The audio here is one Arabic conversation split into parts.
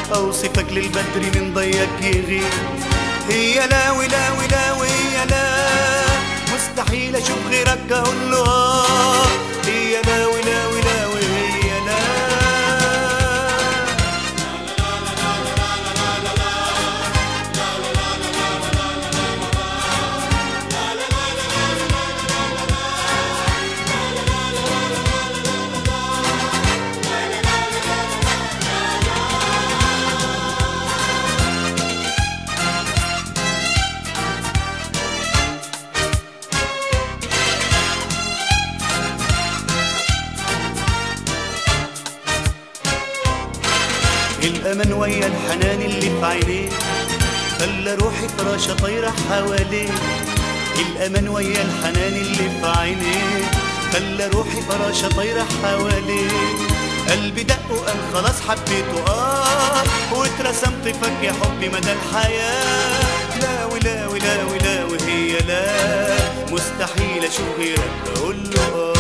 اوصفك للبدر من ضيق يغيب. هي لا ولا ولا وهي لا، مستحيل اشوف غيرك اقول له اه. هي لا ولا ولا وهي لا. الأمل ويا الحنان اللي في عينيك خلى روحي فراشة طايرة حواليك. الأمل ويا الحنان اللي في عينيك خلى روحي فراشة طايرة حواليك. قلبي دق وقال خلاص حبيته واترسمت فك يا حبي مدى الحياة. لا ولا ولا ولا وهي لا، مستحيل اشوف غيرك اقول له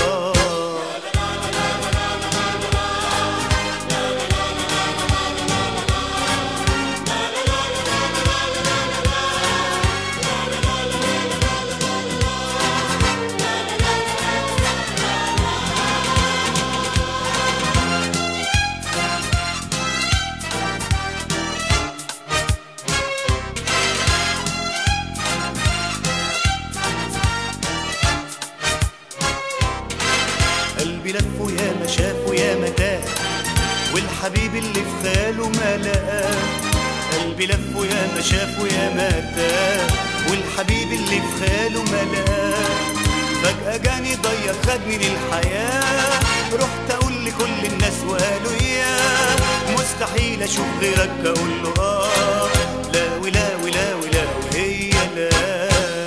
قلبي لف ويا ما شاف ويا ما تاه، والحبيب اللي في خياله ما لقاه. قلبي لف ويا ما شاف ويا ما تاه، والحبيب اللي في خياله ما لقاه. فجأة جاني ضيق خدني للحياة، رحت اقول لكل الناس وقالوا اياه. مستحيل اشوف غيرك اقول له لا ولا ولا ولا وهي لا.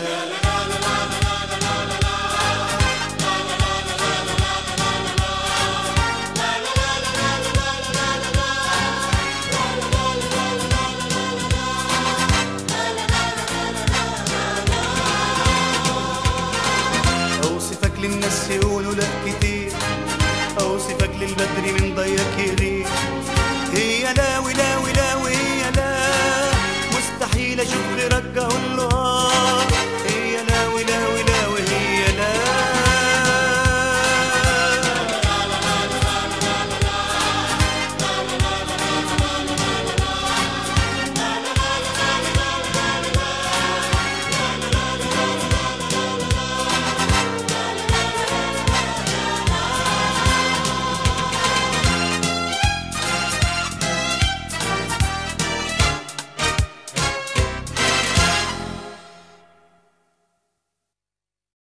اوصفك للناس يقولوا لك كتير، اوصفك للبدر من ضيق يغيب. هي لا